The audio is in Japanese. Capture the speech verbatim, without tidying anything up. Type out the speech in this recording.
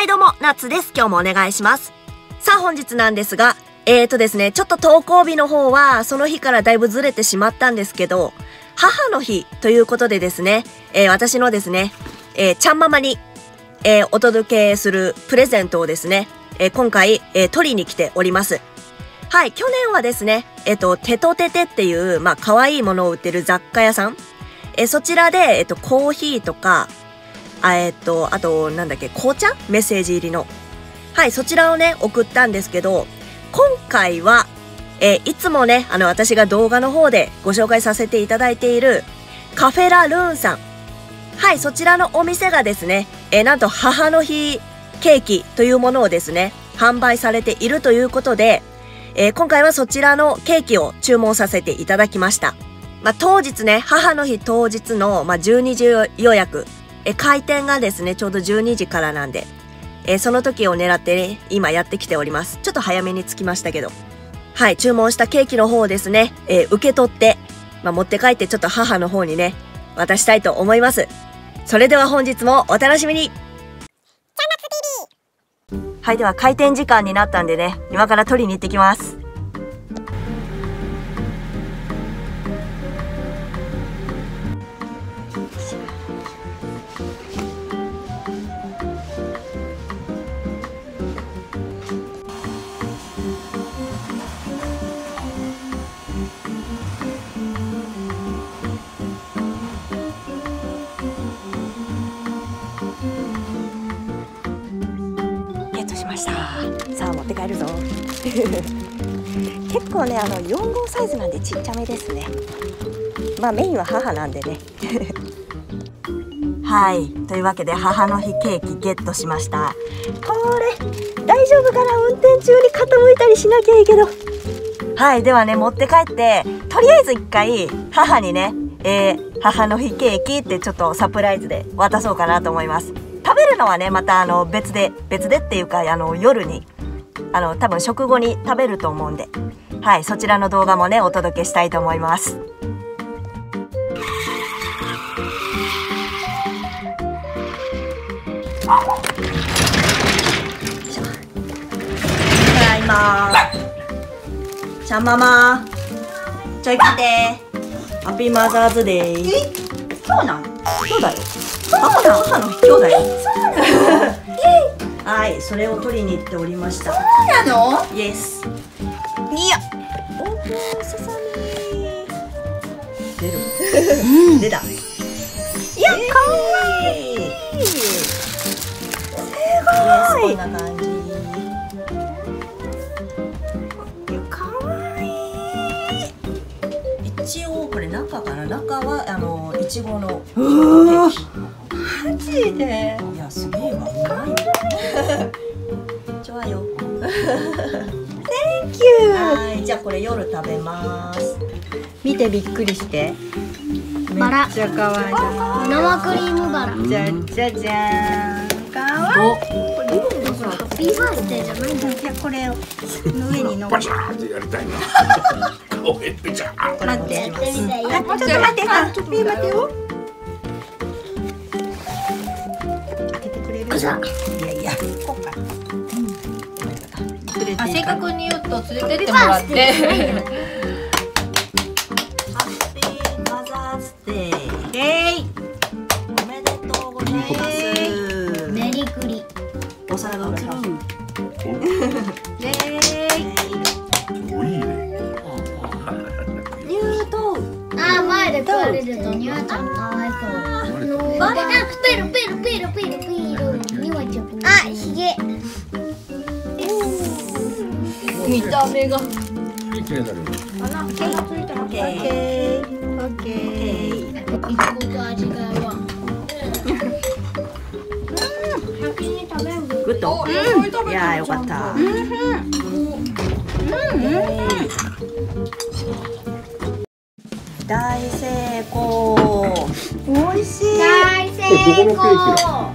はいどうも、ナッツです。今日もお願いします。さあ本日なんですが、えーとですね、ちょっと投稿日の方はその日からだいぶずれてしまったんですけど、母の日ということでですね、えー、私のですね、えー、ちゃんママに、えー、お届けするプレゼントをですね、えー、今回、えー、取りに来ております。はい、去年はですね、えっと、テトテテっていう、まあ、可愛いものを売ってる雑貨屋さん、えー、そちらで、えっと、コーヒーとか、あえっと、あと、なんだっけ、紅茶メッセージ入りの。はい、そちらをね、送ったんですけど、今回は、えー、いつもね、あの、私が動画の方でご紹介させていただいている、カフェラルーンさん。はい、そちらのお店がですね、えー、なんと母の日ケーキというものをですね、販売されているということで、えー、今回はそちらのケーキを注文させていただきました。まあ、当日ね、母の日当日の、まあ、じゅうにじ予約、えー、開店がですね、ちょうどじゅうにじからなんで、えー、その時を狙ってね、今やってきております。ちょっと早めに着きましたけど。はい、注文したケーキの方をですね、えー、受け取って、まあ、持って帰ってちょっと母の方にね、渡したいと思います。それでは本日もお楽しみに。はい、では開店時間になったんでね、今から取りに行ってきます。ゲットしました。さあ持って帰るぞ。結構ね、あのよん号サイズなんでちっちゃめですね。まあメインは母なんでね。はい、というわけで母の日ケーキゲットしました。これ大丈夫かな、運転中に傾いたりしなきゃいいけど。はい、ではね、持って帰ってとりあえず一回母にね、えー、母の日ケーキってちょっとサプライズで渡そうかなと思います。食べるのはね、またあの別で別でっていうか、あの夜にあの多分食後に食べると思うんで、はい、そちらの動画もねお届けしたいと思います。ただいまー。ちゃんママちょい来て。ハッピーマザーズデー。 え、そうなん？ そうだよ。母の母の日今日だよ。はい、それを取りに行っておりました。 そうなの？ イエス。 いや。 オープンセサミ。出る。うん、出た。いや、可愛い。すごい。こんな感じ。可愛い。一応これ中かな、中はあのいちごのケーキ。 マジで？ いや、すげえわ、うまい。ちょわよ。 Thank you。 はい、じゃあこれ夜食べます。 見てびっくりして。 バラ。 めっちゃ可愛い。 生クリームバラ。 じゃじゃじゃーん。可愛い。 これハッピーバースデーじゃないんだ。 いや、これをの上に乗バシャーってやりたいな。顔へべちゃー。 待って。 やってみたい。 あ、 やってみたい。 ちょっと待って。あ、ちょっと待ってよ。開けてくれる？ じゃいやいや、 こうか。 あ、正確に言うと連れてってもらって。 ハッピーマザーズデー。 えい。 おめでとうございます。 メリクリ。 お皿が映る。 えおいいね。 ニュートあー、前で食われるとニワちゃんかわいそう。バラ。ペロペロペロペロペロ。ニワちゃん。あ、ひげ。 見た目が。 綺麗だね。 ー。毛がついたの。オッケー。オッケー。 いちごと味がは。先に食べる。 グッド。いやー、よかった。大成功。 美味しい。 大成これどこのケーキ功。